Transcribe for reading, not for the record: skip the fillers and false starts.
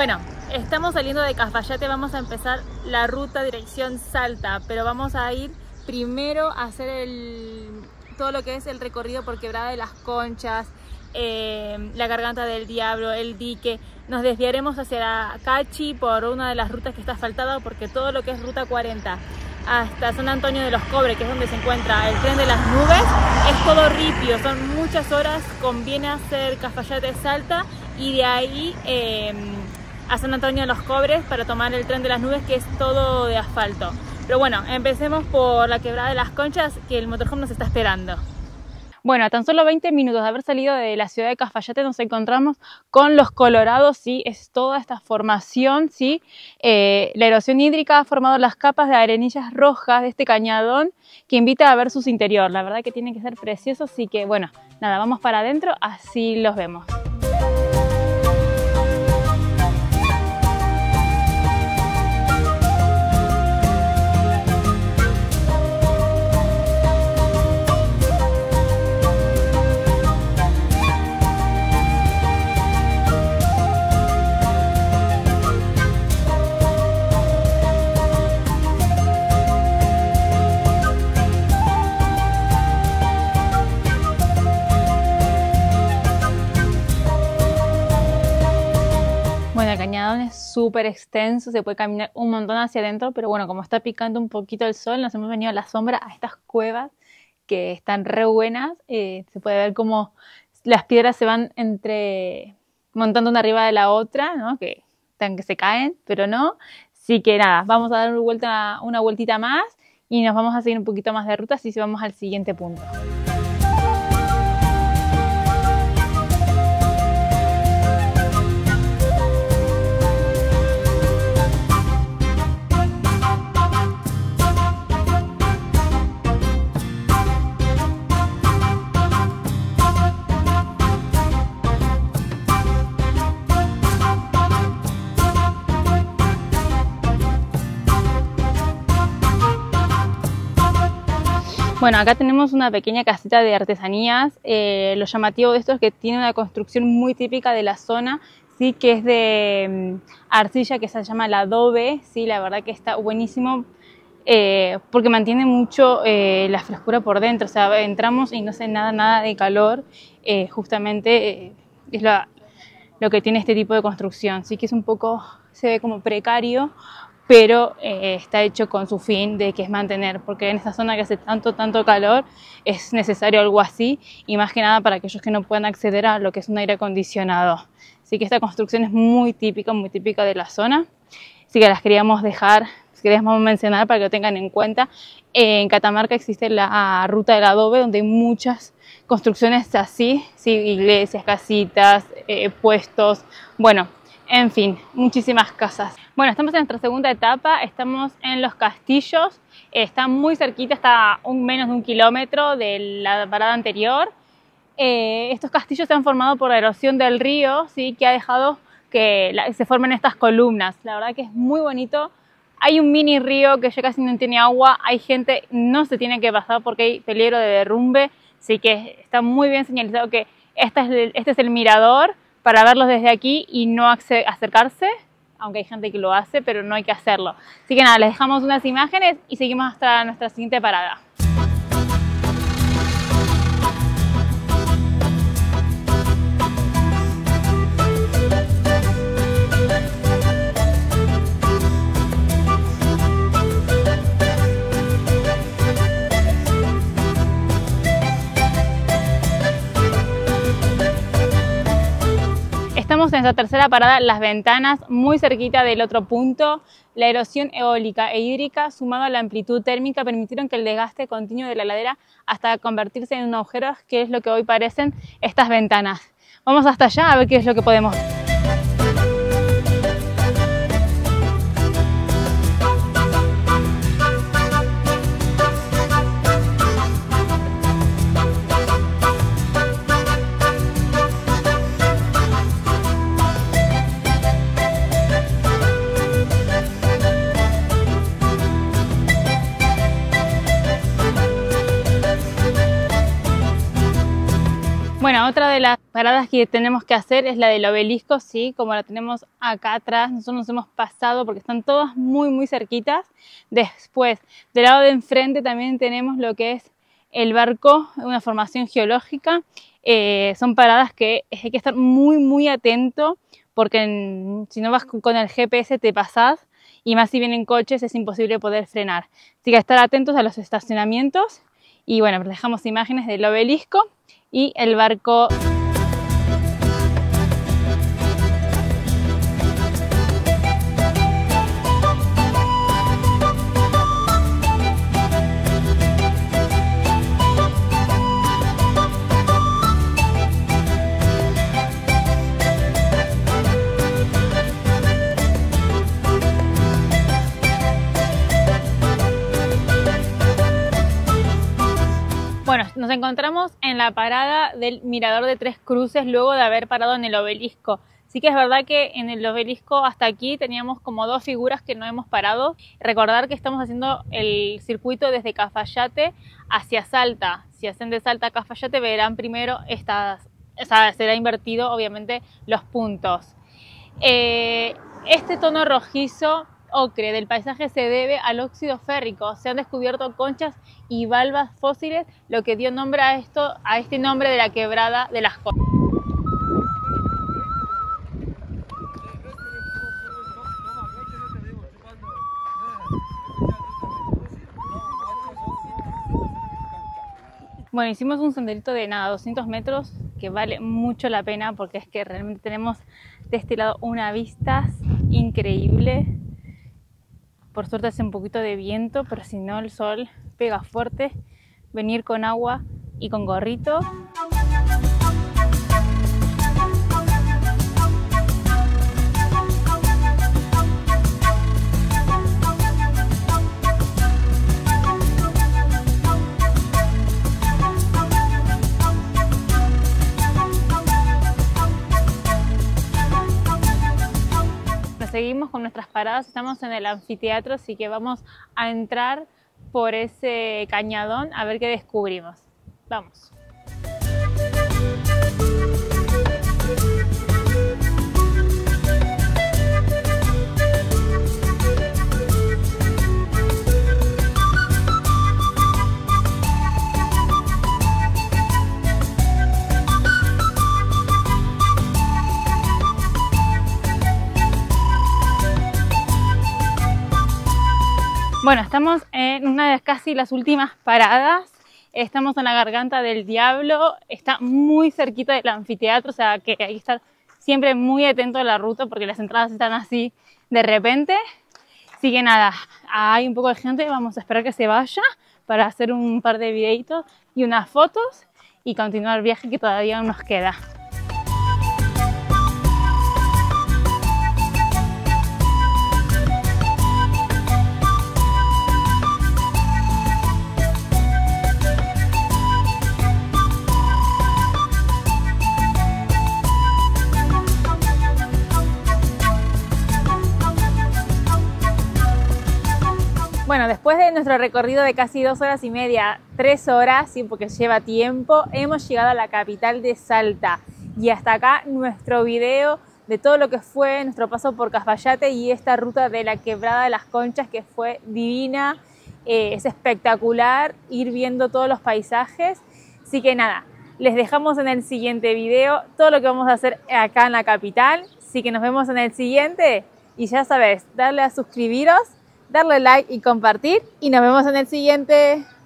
Bueno, estamos saliendo de Cafayate, vamos a empezar la ruta dirección Salta, pero vamos a ir primero a hacer todo lo que es el recorrido por Quebrada de las Conchas, la Garganta del Diablo, el dique. Nos desviaremos hacia Cachi por una de las rutas que está asfaltada, porque todo lo que es ruta 40 hasta San Antonio de los Cobres, que es donde se encuentra el tren de las nubes, es todo ripio, son muchas horas. Conviene hacer Cafayate Salta y de ahí a San Antonio de los Cobres para tomar el tren de las nubes, que es todo de asfalto. Pero bueno, empecemos por la Quebrada de las Conchas, que el motorhome nos está esperando. Bueno, a tan solo 20 minutos de haber salido de la ciudad de Cafayate nos encontramos con Los Colorados, ¿sí? Es toda esta formación, ¿sí? La erosión hídrica ha formado las capas de arenillas rojas de este cañadón que invita a ver su interior. La verdad que tiene que ser precioso, así que bueno, nada, vamos para adentro, así los vemos. Bueno, el cañadón es súper extenso, se puede caminar un montón hacia adentro, pero bueno, como está picando un poquito el sol, nos hemos venido a la sombra, a estas cuevas que están re buenas. Se puede ver cómo las piedras se van montando una arriba de la otra, ¿no? Que se caen, pero no. Así que nada, vamos a dar una vueltita más y nos vamos a seguir un poquito más de ruta, así que vamos al siguiente punto. Bueno, acá tenemos una pequeña casita de artesanías. Lo llamativo de esto es que tiene una construcción muy típica de la zona, ¿sí? Que es de arcilla, que se llama el adobe, ¿sí? La verdad que está buenísimo porque mantiene mucho la frescura por dentro. O sea, entramos y no hace nada de calor. Justamente es lo que tiene este tipo de construcción. Sí que es un poco, se ve como precario, pero está hecho con su fin de que es mantener, porque en esta zona que hace tanto calor es necesario algo así, y más que nada para aquellos que no puedan acceder a lo que es un aire acondicionado. Así que esta construcción es muy típica de la zona, así que las queríamos mencionar para que lo tengan en cuenta. En Catamarca existe la ruta del adobe, donde hay muchas construcciones así, ¿sí? Iglesias, casitas, puestos, bueno, en fin, muchísimas casas. Bueno, estamos en nuestra segunda etapa, estamos en Los Castillos, está muy cerquita, está a menos de 1 kilómetro de la parada anterior. Estos castillos se han formado por la erosión del río, ¿sí? Que ha dejado que se formen estas columnas. La verdad que es muy bonito. Hay un mini río que ya casi no tiene agua, hay gente, no se tiene que pasar porque hay peligro de derrumbe, así que está muy bien señalizado que este es el mirador para verlos desde aquí y no acercarse, aunque hay gente que lo hace, pero no hay que hacerlo. Así que nada, les dejamos unas imágenes y seguimos hasta nuestra siguiente parada. Estamos en esta tercera parada, Las Ventanas, muy cerquita del otro punto. La erosión eólica e hídrica, sumado a la amplitud térmica, permitieron que el desgaste continuo de la ladera hasta convertirse en un agujero, que es lo que hoy parecen estas ventanas. Vamos hasta allá a ver qué es lo que podemos ver. Bueno, otra de las paradas que tenemos que hacer es la del obelisco, sí, como la tenemos acá atrás. Nosotros nos hemos pasado porque están todas muy cerquitas. Después, del lado de enfrente también tenemos lo que es el barco, una formación geológica. Son paradas que hay que estar muy atento porque si no vas con el GPS te pasás, y más si vienen coches es imposible poder frenar. Así que estar atentos a los estacionamientos. Y bueno, dejamos imágenes del obelisco y el barco. Bueno, nos encontramos en la parada del Mirador de Tres Cruces luego de haber parado en el obelisco. Sí que es verdad que en el obelisco hasta aquí teníamos como dos figuras que no hemos parado. Recordar que estamos haciendo el circuito desde Cafayate hacia Salta. Si hacen de Salta a Cafayate verán primero será invertido obviamente los puntos. Este tono rojizo ocre del paisaje se debe al óxido férrico. Se han descubierto conchas y valvas fósiles, lo que dio nombre a este nombre de la quebrada de las conchas. Bueno, hicimos un senderito de 200 metros que vale mucho la pena porque es que realmente tenemos de este lado una vista increíble. Por suerte hace un poquito de viento, pero si no el sol pega fuerte. Venir con agua y con gorrito. Seguimos con nuestras paradas, estamos en el anfiteatro, así que vamos a entrar por ese cañadón a ver qué descubrimos. Vamos. Bueno, estamos en una de casi las últimas paradas. Estamos en la Garganta del Diablo. Está muy cerquita del anfiteatro, o sea que hay que estar siempre muy atento a la ruta porque las entradas están así de repente. Así que nada, hay un poco de gente, vamos a esperar que se vaya para hacer un par de videitos y unas fotos y continuar el viaje que todavía nos queda. Bueno, después de nuestro recorrido de casi 2 horas y media, 3 horas, sí, porque lleva tiempo, hemos llegado a la capital de Salta. Y hasta acá nuestro video de todo lo que fue nuestro paso por Cafayate y esta ruta de la Quebrada de las Conchas, que fue divina. Es espectacular ir viendo todos los paisajes. Así que nada, les dejamos en el siguiente video todo lo que vamos a hacer acá en la capital. Así que nos vemos en el siguiente. Y ya sabes, darle a suscribiros, darle like y compartir. Y nos vemos en el siguiente.